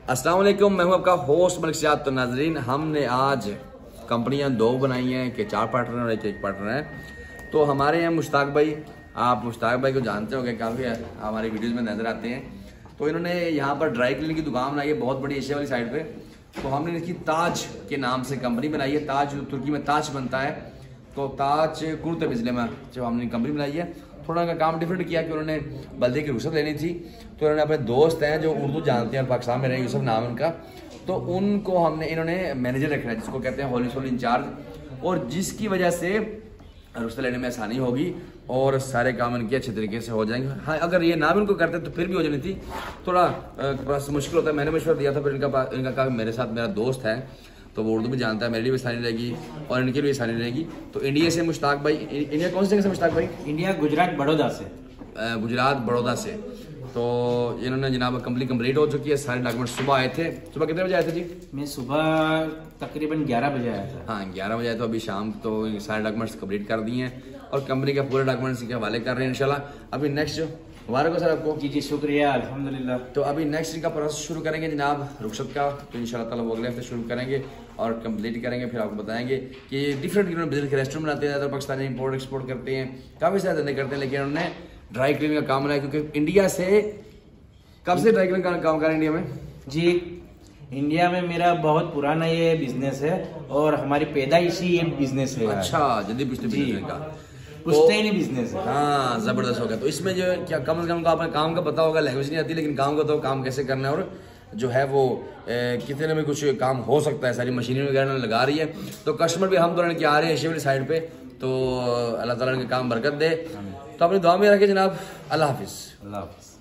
अस्सलाम वालेकुम, मैं हूं आपका होस्ट मलिक सज्जाद। तो नाजरीन, हमने आज कंपनियां दो बनाई हैं कि 4 पार्टनर और एक पार्टनर हैं। तो हमारे यहाँ मुश्ताक भाई, आप मुश्ताक भाई को जानते होंगे, काफ़ी हमारी वीडियोज़ में नज़र आते हैं। तो इन्होंने यहाँ पर ड्राई क्लीनिंग की दुकान बनाई है बहुत बड़ी एशिया वाली साइड पे। तो हमने इसकी ताज के नाम से कंपनी बनाई है। ताज तुर्की में ताज बनता है, तो ताज कुर्ते बिजले में जो हमने कंपनी बनाई है। थोड़ा उनका काम डिफरेंट किया कि उन्होंने बल्दे की रुख्सत लेनी थी, तो उन्होंने अपने दोस्त हैं जो उर्दू जानते हैं, पाकिस्तान में रहे, यूसुफ नाम उनका, तो उनको इन्होंने मैनेजर रखना है जिसको कहते हैं होल इंचार्ज, और जिसकी वजह से रुख्सत लेने में आसानी होगी और सारे काम इनके अच्छे तरीके से हो जाएंगे। हाँ, अगर ये ना भी उनको करते तो फिर भी हो जानी थी, थोड़ा मुश्किल होता है। मैंने मशवरा दिया था, फिर इनका कहा मेरे साथ मेरा दोस्त है तो वो उर्दू भी जानता है, मेरे लिए भी आसानी रहेगी और इनके लिए भी आसानी रहेगी। तो इंडिया से मुश्ताक भाई, इंडिया कौन सी जगह से मुश्ताक भाई? इंडिया गुजरात बड़ौदा से। गुजरात बड़ौदा से। तो इन्होंने जनाब कंप्लीट कंप्लीट हो चुकी है, सारे डॉक्यूमेंट सुबह आए थे। सुबह कितने बजे आए थे जी? मैं सुबह तकरीबन 11 बजे आया था। हाँ, 11 बजे आए तो अभी शाम तो सारे डॉक्यूमेंट्स कंप्लीट कर दिए हैं और कंपनी के पूरे डॉक्यूमेंट्स के हवाले कर रहे हैं इंशाल्लाह। अभी नेक्स्ट मुबारक हो सर आपको। जी शुक्रिया, अल्हम्दुलिल्लाह। तो अभी नेक्स्ट इनका प्रोसेस शुरू करेंगे जनाब रुख्सत का, तो इंशाल्लाह ताला वो अगले हफ्ते शुरू करेंगे और कंप्लीट करेंगे। फिर आपको बताएंगे कि डिफरेंट बिजनेस के रेस्टोरेंट बनाते हैं, पाकिस्तानी इंपोर्ट एक्सपोर्ट करते हैं, काफ़ी सारे धंधे करते हैं, लेकिन उन्होंने ड्राई क्लीनिंग का काम बनाया। क्योंकि इंडिया से कब से ड्राई क्लीनिंग का काम कर रहे हैं इंडिया में? जी, इंडिया में मेरा बहुत पुराना ये बिजनेस है और हमारी पैदाइशी ये बिजनेस है। अच्छा, जल्दी बिजनेस का पुश्तैनी बिजनेस है। हाँ, जबरदस्त हो गया। तो इसमें जो क्या कम से कम आपने काम का पता होगा, लैंग्वेज नहीं आती लेकिन काम का तो काम कैसे करना है और जो है वो कितने में कुछ काम हो सकता है। सारी मशीनरी वगैरह लगा रही है, तो कस्टमर भी हम दोनों के आ रहे हैं एशिया वाली साइड पे। तो अल्लाह ताला के काम बरकत दे। तो अपनी दुआ में रखे जनाब। अल्लाह हाफिज़।